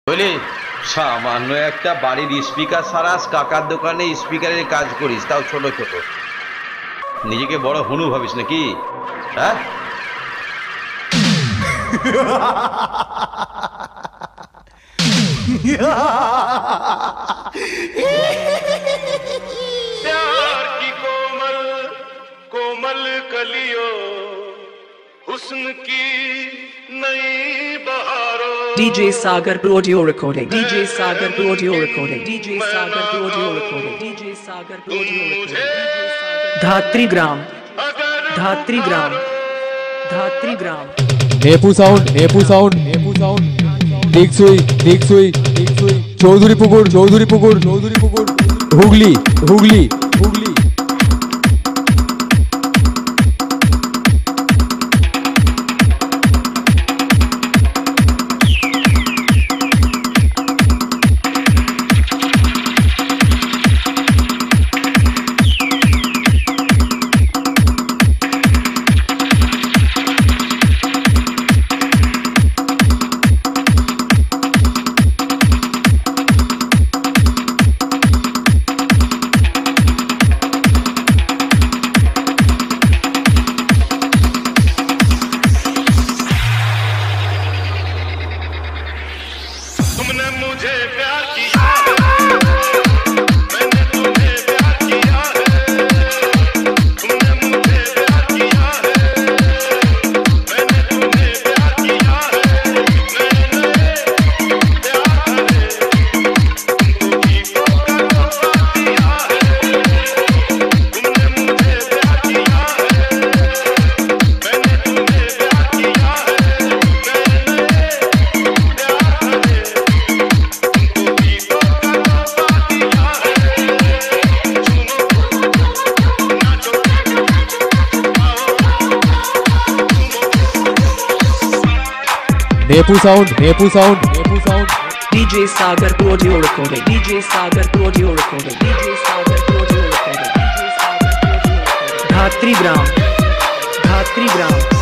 বুঝলি, সামান্য একটা বাড়ির স্পিকার সারাস, কাকার দোকানে স্পিকারের কাজ করিস, তাও ছোট ছোট। নিজেকে বড় হনু ভাবিস নাকি? হ্যাঁ, प्यार की कोमल कोमल कलियों, हुस्न की नई बहारों। DJ Sagar Audio Recording. DJ Sagar Audio Recording. DJ Sagar Audio Recording. DJ Sagar Audio Recording. Dhatri Gram. Dhatri Gram. Dhatri Gram. Nepu sound, Nepu sound, Nepu sound. टेकसुई, टेकसुई, टेकसुई। चौधरी पुकुर, चौधरी पुकुर, चौधरी पुकुर। हुगली, हुगली, हुगली। तुमने मुझे प्यार किया है, मैंने तुम्हें प्यार किया है। तुमने मुझे प्यार किया है, मैंने तुम्हें प्यार किया है। मैंने प्यार करे तुमको गीतों का तोहफा दिया है। तुमने मुझे प्यार किया है, मैंने तुम्हें प्यार किया है। Nepu sound, Nepu sound, Nepu sound. DJ Sagar Audio Recording. DJ Sagar Audio Recording. DJ Sagar Audio Recording. DJ Sagar Audio Recording. Dhatri Gram. Dhatri Gram.